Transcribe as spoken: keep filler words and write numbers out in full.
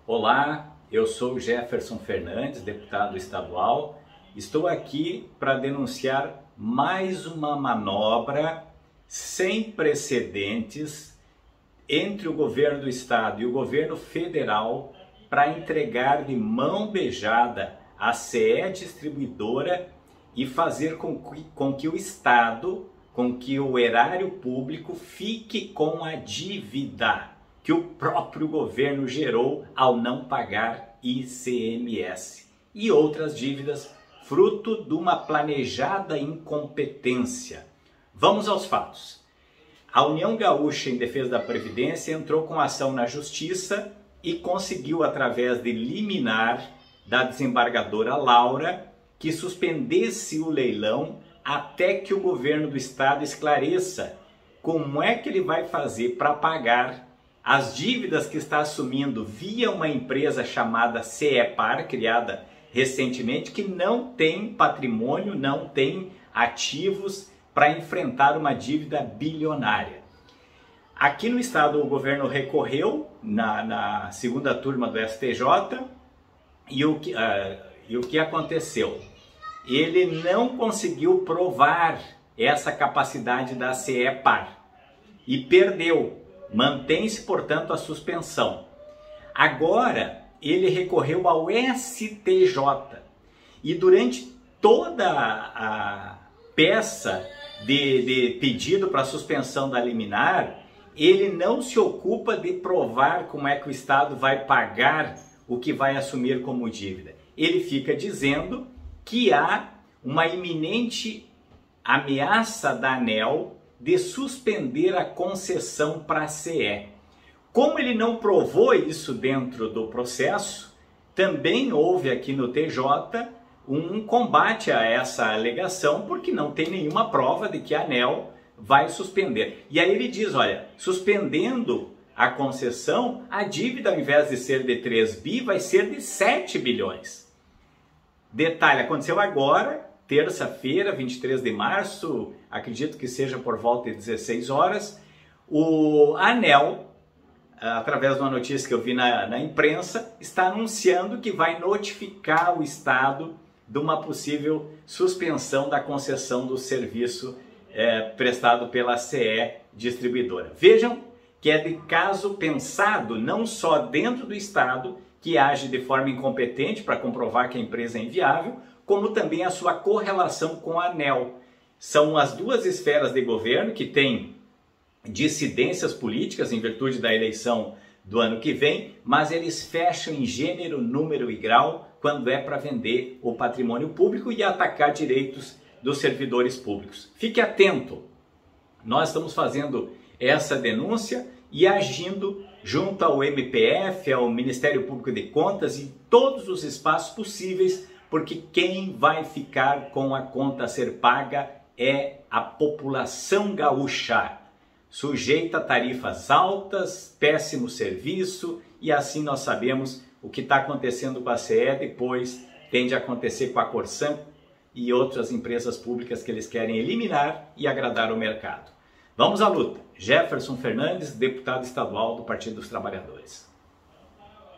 Olá, eu sou Jefferson Fernandes, deputado estadual. Estou aqui para denunciar mais uma manobra sem precedentes entre o governo do estado e o governo federal para entregar de mão beijada a C E Distribuidora e fazer com que, com que o estado, com que o erário público fique com a dívida que o próprio governo gerou ao não pagar I C M S e outras dívidas, fruto de uma planejada incompetência. Vamos aos fatos. A União Gaúcha em Defesa da Previdência entrou com ação na Justiça e conseguiu, através de liminar da desembargadora Laura, que suspendesse o leilão até que o governo do estado esclareça como é que ele vai fazer para pagar as dívidas que está assumindo via uma empresa chamada CEPAR, criada recentemente, que não tem patrimônio, não tem ativos para enfrentar uma dívida bilionária. Aqui no estado o governo recorreu na, na segunda turma do S T J e o, que, uh, e o que aconteceu? Ele não conseguiu provar essa capacidade da CEPAR e perdeu. Mantém-se, portanto, a suspensão. Agora, ele recorreu ao S T J e durante toda a peça de, de pedido para suspensão da liminar, ele não se ocupa de provar como é que o Estado vai pagar o que vai assumir como dívida. Ele fica dizendo que há uma iminente ameaça da ANEEL de suspender a concessão para a C E. Como ele não provou isso dentro do processo, também houve aqui no T J um combate a essa alegação, porque não tem nenhuma prova de que a ANEEL vai suspender. E aí ele diz, olha, suspendendo a concessão, a dívida, ao invés de ser de três bi, vai ser de sete bilhões. Detalhe, aconteceu agora, terça-feira, vinte e três de março, acredito que seja por volta de dezesseis horas, o ANEEL, através de uma notícia que eu vi na, na imprensa, está anunciando que vai notificar o Estado de uma possível suspensão da concessão do serviço é, prestado pela C E Distribuidora. Vejam que é de caso pensado não só dentro do Estado, que age de forma incompetente para comprovar que a empresa é inviável, como também a sua correlação com a ANEEL. São as duas esferas de governo que têm dissidências políticas em virtude da eleição do ano que vem, mas eles fecham em gênero, número e grau quando é para vender o patrimônio público e atacar direitos dos servidores públicos. Fique atento, nós estamos fazendo essa denúncia e agindo junto ao M P F, ao Ministério Público de Contas e todos os espaços possíveis, porque quem vai ficar com a conta a ser paga é a população gaúcha, sujeita a tarifas altas, péssimo serviço, e assim nós sabemos o que está acontecendo com a C E, depois tende a acontecer com a Corsan e outras empresas públicas que eles querem eliminar e agradar o mercado. Vamos à luta. Jefferson Fernandes, deputado estadual do Partido dos Trabalhadores.